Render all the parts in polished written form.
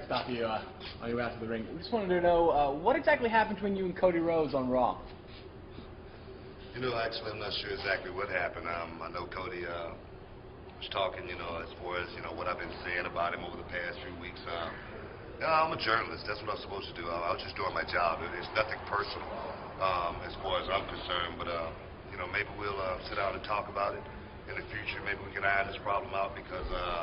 stop you on your way out to the ring. We just wanted to know what exactly happened between you and Cody Rhodes on Raw. You know, actually, I'm not sure exactly what happened. I know Cody was talking, you know, as far as, you know, what I've been saying about him over the past few weeks. I'm a journalist. That's what I'm supposed to do. I was just doing my job. It's nothing personal as far as I'm concerned. But, you know, maybe we'll sit down and talk about it in the future. Maybe we can iron this problem out because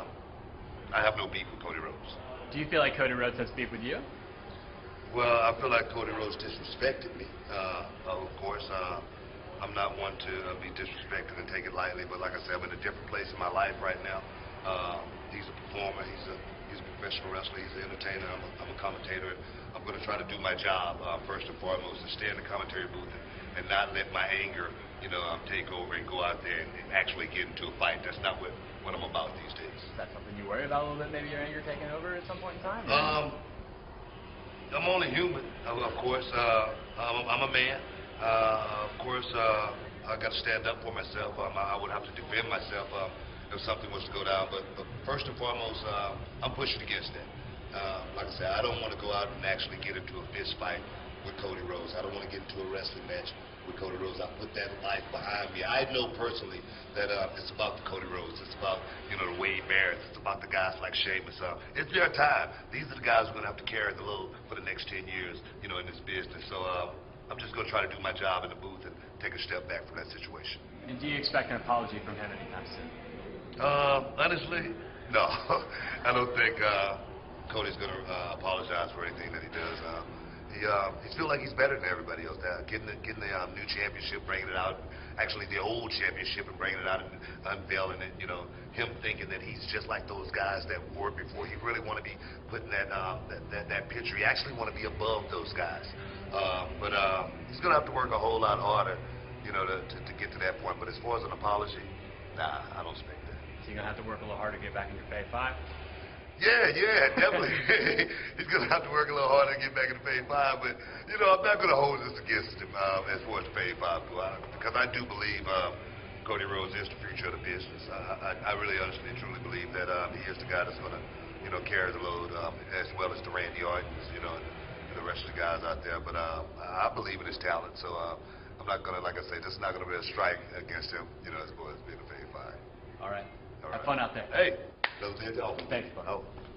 I have no beef with Cody Rhodes. Do you feel like Cody Rhodes has beef with you? Well, I feel like Cody Rhodes disrespected me. Of course, I'm not one to be disrespected and take it lightly, but like I said, I'm in a different place in my life right now. He's a performer. He's a professional wrestler. He's an entertainer. I'm a commentator. I'm going to try to do my job first and foremost, and stay in the commentary booth and not let my anger, you know, take over and go out there and actually get into a fight. That's not what I'm about these days. Is that something you worry about a little bit? Maybe your anger taking over at some point in time? I'm only human, of course. I'm a man. Of course, I got to stand up for myself. I would have to defend myself if something was to go down. But first and foremost, I'm pushing against that. Like I said, I don't want to go out and actually get into a fist fight with Cody Rhodes. I don't want to get into a wrestling match with Cody Rhodes. I put that life behind me. I know personally that it's about the Cody Rhodes. It's about, you know, the Wade Barretts. It's about the guys like Sheamus. It's their time. These are the guys who are going to have to carry the load for the next 10 years, you know, in this business. So I'm just going to try to do my job in the booth and take a step back from that situation. And do you expect an apology from him anytime soon? Honestly, no. I don't think Cody's going to apologize for anything that he does. He feels like he's better than everybody else. Getting the new championship, bringing it out, actually the old championship and bringing it out and unveiling it, you know, him thinking that he's just like those guys that were before. He really want to be putting that picture. He actually want to be above those guys. But he's going to have to work a whole lot harder, you know, to get to that point. But as far as an apology, nah, I don't expect that. So you're going to have to work a little harder to get back in your Phase 5? Yeah, definitely. He's going to have to work a little harder to get back in the Phase 5, but, you know, I'm not going to hold this against him as far as the Phase 5 go out, because I do believe Cody Rhodes is the future of the business. I really honestly and truly believe that he is the guy that's going to, you know, carry the load as well as the Randy Ortons, you know, and the rest of the guys out there. But I believe in his talent, so I'm not going to, like I say, this is not going to be a strike against him, you know, as far as being a Phase 5. All right. Have fun out there. Hey. Those days off. Thanks, bud. Oh.